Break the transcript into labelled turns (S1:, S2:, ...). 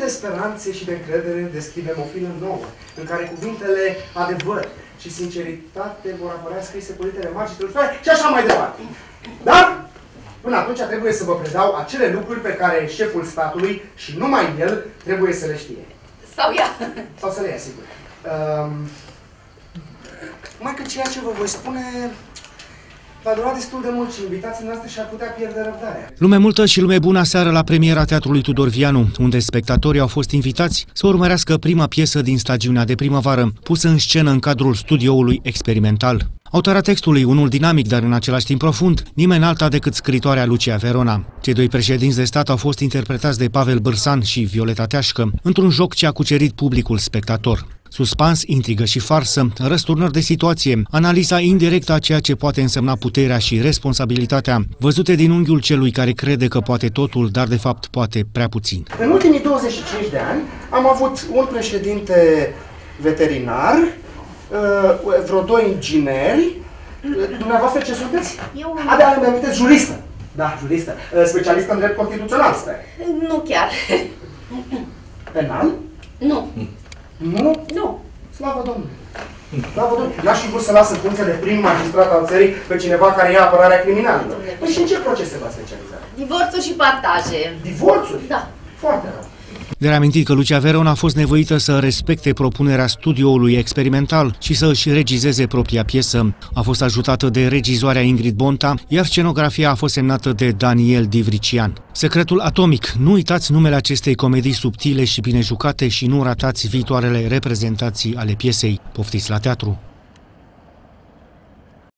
S1: de speranțe și de încredere descriem o filmă nouă, în care cuvintele adevăr și sinceritate vor apărea scrise cu litere mari și așa mai departe. Dar, până atunci trebuie să vă predau acele lucruri pe care șeful statului, și numai el, trebuie să le știe.
S2: Sau ea.
S1: Sau să le ia, sigur. Mai că ceea ce vă voi spune va dura destul de mult și invitații noastre și-ar putea pierde răbdarea.
S3: Lume multă și lume bună aseară la premiera Teatrului Tudor Vianu, unde spectatorii au fost invitați să urmărească prima piesă din stagiunea de primăvară, pusă în scenă în cadrul studioului experimental. Autora textului, unul dinamic, dar în același timp profund, nimeni alta decât scritoarea Lucia Verona. Cei doi președinți de stat au fost interpretați de Pavel Bârsan și Violeta Teașcă, într-un joc ce a cucerit publicul spectator. Suspans, intrigă și farsă, răsturnări de situație, analiza indirectă a ceea ce poate însemna puterea și responsabilitatea, văzute din unghiul celui care crede că poate totul, dar de fapt poate prea puțin.
S1: În ultimii 25 de ani am avut un președinte veterinar, vreo doi ingineri. Dumneavoastră ce sunteți?
S2: Eu...
S1: Abia îmi amintesc, juristă. Da, juristă. Specialistă în drept constituțional, sper.
S2: Nu chiar.
S1: Penal?
S2: Nu.
S1: Nu?
S2: Nu.
S1: Slavă Domnului! Slavă Domnului! N-aș fi vrut să lasă în funcție de prim magistrat al țării pe cineva care ia apărarea criminalilor. Păi și în ce procese v-ați specializat?
S2: Divorțuri și partaje.
S1: Divorțuri?
S2: Da.
S1: Foarte rău.
S3: De reamintit că Lucia Verona a fost nevoită să respecte propunerea studioului experimental și să își regizeze propria piesă. A fost ajutată de regizoarea Ingrid Bonta, iar scenografia a fost semnată de Daniel Divrician. Secretul atomic. Nu uitați numele acestei comedii subtile și bine jucate și nu ratați viitoarele reprezentații ale piesei. Poftiți la teatru!